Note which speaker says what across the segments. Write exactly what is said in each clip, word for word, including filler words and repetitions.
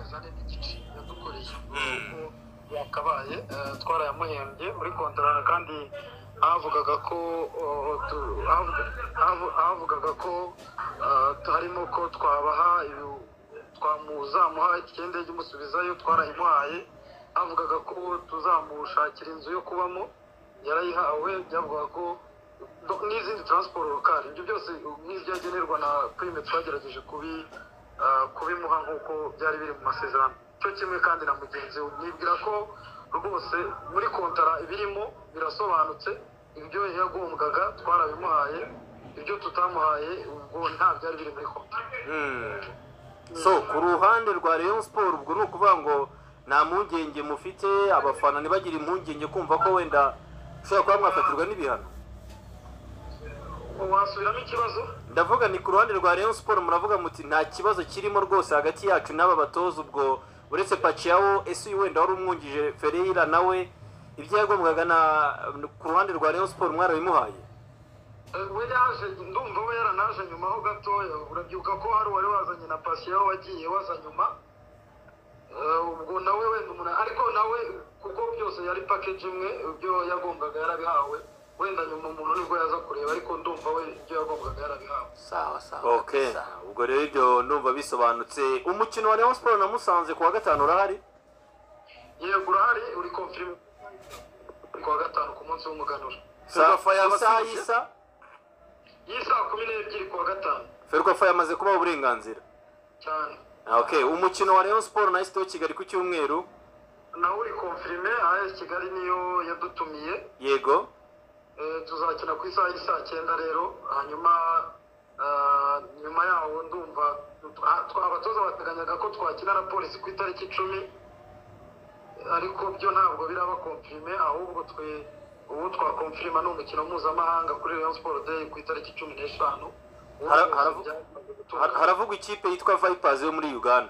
Speaker 1: amezi ane n'igice yadukoreye uko yakabaye twarayamuhembye muri kontara kandi havugaga ko havugaga ko harimo ko twabaha twamuzamuha ikindi cy'umusubizayo twarayimuhaye havugaga ko tuzamushakira inzu yo kubamo yarayihawe byavuga ko n'izindi transport locale ibyo byose n'ibyagenerwa na prime twagerageje kubi kubimuha nk'uko byari biri mu masezerano cyo kimwe kandi na mugenzi we nibwira ko rwose muri kontara ibirimo birasobanutse ibyo yagombwaga twarabimuhaye ibyo tutamuhaye ubwo nta byari biri muri kontara.
Speaker 2: So ku ruhande rwa Rayon Sport ubwo ni ukuvuga ngo nta mpungenge mufite abafana ntibagire impungenge kumva ko wenda ushobora kuba mwafatirwa n'ibihano?
Speaker 1: Wasubiramo ikibazo?
Speaker 2: Ndavuga ni ku ruhande rwa Rayon Sport muravuga muti nta kibazo kirimo rwose hagati yacu n'aba batoza ubwo uretse Pachiao ese wenda wari umwungije Ferreira nawe ibyo yagombwaga na ku ruhande rwa Rayon Sport mwarabimuhaye?
Speaker 1: We yaje ndumva we yaranaje nyuma ho gatoya urabyuka ko hari wari wazanye na Pachiao wagiye waza nyuma ubwo nawe wenda umuntu ariko nawe kuko byose yari package imwe ibyo yagombwaga yarabihawe wenda nyuma umuntu nibwo yaza kureba ariko ndumva we ibyo yagombwaga yarabihawe.
Speaker 2: Sawa sawa. Okay. Ubwo rero ibyo ndumva bisobanutse. Umukino wa Rayon Sport na Musanze kuwa gatanu urahari?
Speaker 1: Yego urahari uri confirm kuwa gatanu ku munsi w'umuganura.
Speaker 2: Ferwafa yabasubije isa
Speaker 1: Isa kumi n'ebyiri kuwa gatanu.
Speaker 2: Ferwafa yamaze kuba uburenganzira
Speaker 1: cyane.
Speaker 2: Okay, umukino wa Rayon Sport na Stade Kigali ku cyumweru
Speaker 1: na uri confirme A S Kigali niyo yadutumiye.
Speaker 2: Yego.
Speaker 1: Eh tuzakina ku isaha y'isa cyenda rero hanyuma nyuma yaho ndumva abatoza bateganyaga ko twakina na Police ku itariki icumi ariko byo ntabwo biraba confirme ahubwo twe ubu twa confirma no mukino mpuzamahanga kuri Rayon Sport Day ku itariki cumi n'eshanu.
Speaker 2: Haravugwa ikipe yitwa Vipers yo muri Uganda.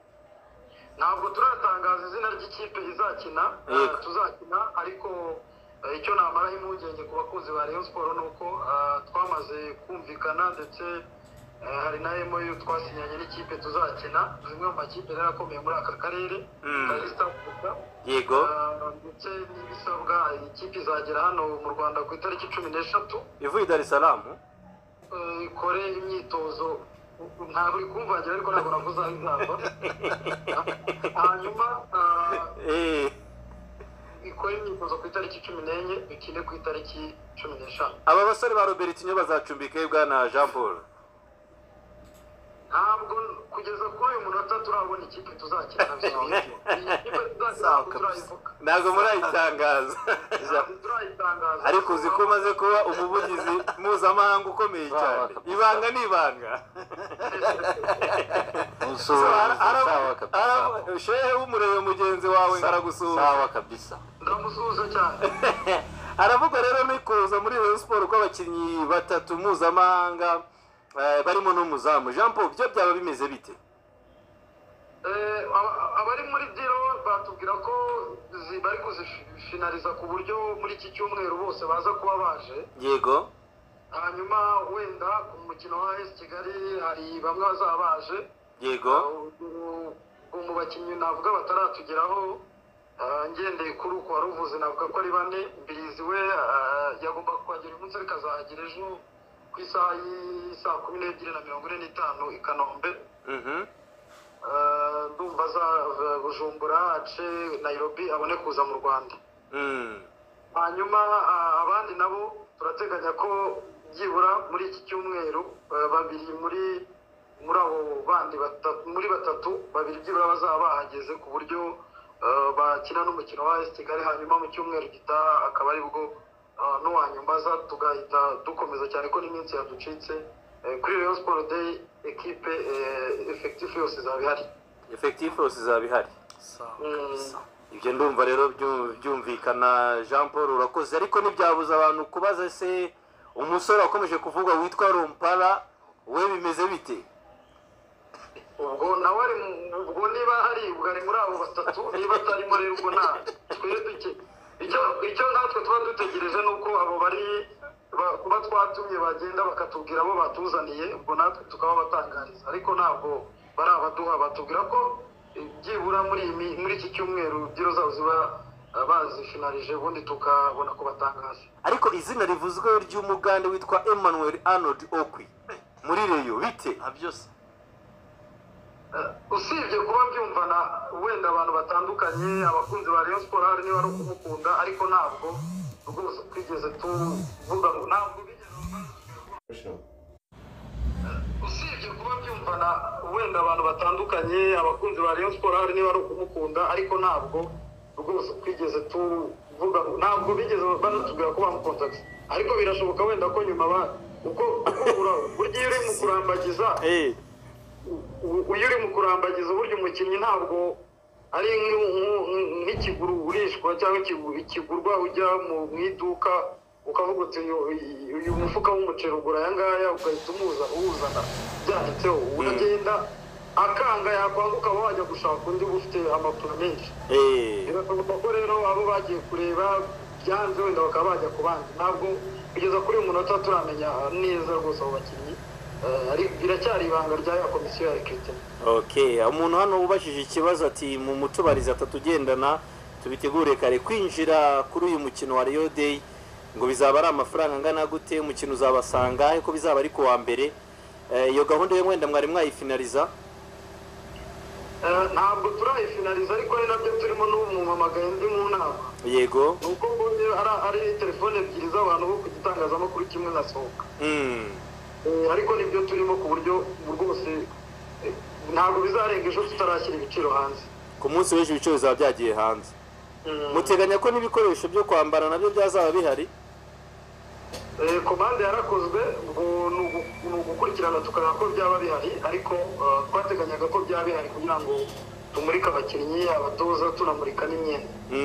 Speaker 1: Ntabwo turatangaza izina ry'ikipe izakina tuzakina ariko icyo namara impungenge ku bakunzi ba Rayon Sport nuko twamaze kumvikana ndetse hari na M O U twasinyanye n'ikipe tuzakina zimwe mu makipe yarakomeye muri aka karere East Africa.
Speaker 2: Yego.
Speaker 1: Ndetse n'ibisabwa ikipe izagera hano mu Rwanda ku itariki cumi n'eshatu
Speaker 2: ivuye Dar es Salaam
Speaker 1: ikore imyitozo ntabwo uri kumvangira ariko ntabwo navuze aho izava hanyuma
Speaker 2: eh
Speaker 1: ikore imyitozo ku itariki cumi n'enye ikine ku itariki cumi n'eshanu.
Speaker 2: Aba basore ba Robertinho bazacumbika bwana Jean Paul?
Speaker 1: Ntabwo kugeza kuri uyu munota turabona ikipe tuzakina
Speaker 2: ntabwo murayitangaza ariko uzi ko umaze kuba umuvugizi mpuzamahanga ukomeye cyane ibanga n'ibanga shehe w'umurebe mugenzi wawe ngaragusuhuza.
Speaker 3: Sawa kabisa.
Speaker 1: Ndamusuhuza cyane.
Speaker 2: Aravuga rero n'ikuza muri Rayon Sport ko abakinnyi batatu mpuzamahanga barimo n'umuzamu Jean Paul byo byaba bimeze bite?
Speaker 1: Eh abari muri diro batubwira ko bari kuzifinaliza ku buryo muri iki cyumweru bose baza kuba baje.
Speaker 2: Yego.
Speaker 1: Hanyuma wenda ku mukino wa A S Kigali hari bamwe bazabaje.
Speaker 2: Yego.
Speaker 1: Mu bakinnyi navuga bataratugeraho ngendeye kuri uko waruvuze navuga ko ari bane Mbirizi we yagomba kuhagera umunsi ariko azahagira ejo ku isaha y'isa kumi n'ebyiri na mirongo ine n'itanu i Kanombe. Ndumva za Bujumbura ace Nairobi abone kuza mu Rwanda. Hanyuma abandi nabo turateganya ko byibura muri iki cyumweru babiri muri muri abo bandi batatu muri batatu babiri byibura bazaba bahageze ku buryo bakina n'umukino wa A S Kigali hanyuma mu cyumweru gitaha akaba ari bwo n'uwanyumbaza tugahita dukomeza cyane ko n'iminsi yaducitse kuri Rayon Sport Day equipe effective yose zabihari
Speaker 2: effective yose zabihari. Ibyo ndumva rero byumvikana Jean Paul urakoze ariko ntibyabuza abantu kubaza se umusore wakomeje kuvuga witwa Rompara we bimeze bite?
Speaker 1: Ubwo nawe ari ubwo niba hari ubwari muri abo batatu niba atari muri ubwo nta twere duke icyo icyo natwe tuba dutegereje nuko abo bari kuba twatumye bagenda bakatubwira abo batuzaniye ubwo natwe tukaba batangariza ariko ntabwo bari abaduha batubwira ko byibura muri muri iki cyumweru diro zabo ziba bazifinalije ubundi tukabona ko batangaza.
Speaker 2: Ariko izina rivuzweho ry'umugande witwa Emmanuel Arnold Okwi muri Reyo bite abyose
Speaker 1: usibye kuba byumvana wenda abantu batandukanye abakunzi ba Rayon Sport hari niba ari kumukunda ariko ntabwo rwose twigeze tuvuga ntabwo bigeze usibye kuba byumvana wenda abantu batandukanye abakunzi ba Rayon Sport hari niba ari kumukunda ariko ntabwo rwose twigeze tuvuga ntabwo bigeze banatubwira ko bamukontakta ariko birashoboka wenda ko nyuma ba uko buryo uri mu kurambagiza eh uyu uri mu kurambagiza buryo umukinnyi ntabwo ari nk'ikiguru urishwa cyangwa ikigurwa ujya mu iduka ukavuga uti uyu mufuka w'umuceri ugura aya ngaya ugahita umuza uwuzana byanditseho uragenda akanga yakwanguka wajya gushaka undi ufite amakuru menshi birashoboka ko rero abo bagiye kureba byanze wenda bakaba bajya ku bandi ntabwo kugeza kuri uyu munota turamenya neza rwose abo bakinnyi biracyari ibanga rya ya komisiyo ya rekirite.
Speaker 2: Okay, umuntu hano ubashije ikibazo ati mu mutubariza atatugendana tubitegure kare kwinjira kuri uyu mukino wa Rio Day ngo bizaba ari amafaranga angana gute umukino uzabasanga ariko bizaba ari ku wa mbere iyo gahunda yo mwenda mwari mwayifinaliza
Speaker 1: ntabwo turayifinaliza ariko ari nabyo turimo n'umumamagaye ndi mu nama
Speaker 2: yego
Speaker 1: nuko mbonye ari telefone ebyiri z'abantu bo ku gitangazamakuru kimwe nasohoka ariko nibyo turimo ku buryo rwose ntabwo bizarenga ejo tutarashyira ibiciro hanze
Speaker 2: ku munsi w'ejo ibiciro bizaba byagiye hanze muteganya ko n'ibikoresho byo kwambara nabyo byazaba bihari
Speaker 1: komande yarakozwe ngo ni ugukurikirana tukareba ko byaba bihari ariko twateganyaga ko byaba bihari kugira ngo tumurike abakinnyi abatoza tunamurika n'imyenda.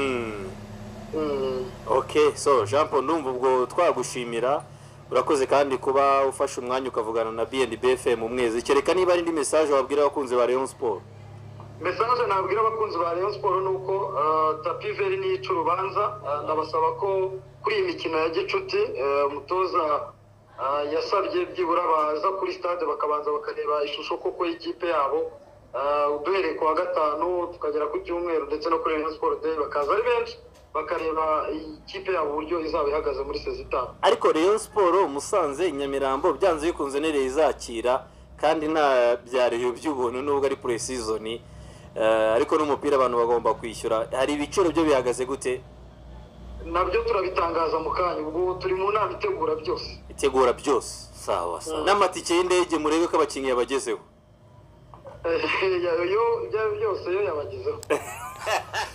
Speaker 2: Okay, so Jean Paul ndumva ubwo twagushimira urakoze kandi kuba ufashe umwanya ukavugana na B N B F M umwezi kereka niba ari indi message wabwira abakunzi ba Rayon Sport.
Speaker 1: Message nabwira abakunzi ba Rayon Sport nuko tapi veri ni icurubanza ndabasaba ko kuri imikino ya gicuti umutoza yasabye byibura baza kuri stade bakabanza bakareba ishusho koko y'ikipe yabo uduhereye ku wa gatanu tukagera ku cyumweru ndetse no kuri Rayon Sport Day bakaza ari benshi bakareba ikipe yabo uburyo izaba ihagaze muri sezita.
Speaker 2: Ariko Rayon Sport Musanze Nyamirambo byanze bikunze nereye izakira kandi nta byariyo by'ubuntu nubwo ari pre-season ariko n'umupira abantu bagomba kwishyura hari ibiciro byo bihagaze gute
Speaker 1: nabyo turabitangaza mu kanya ubwo turi mu nama itegura byose
Speaker 2: itegura byose sawa sawa n'amatike y'indege murebe ko abakinnyi yabagezeho
Speaker 1: yo byose yo yabagezeho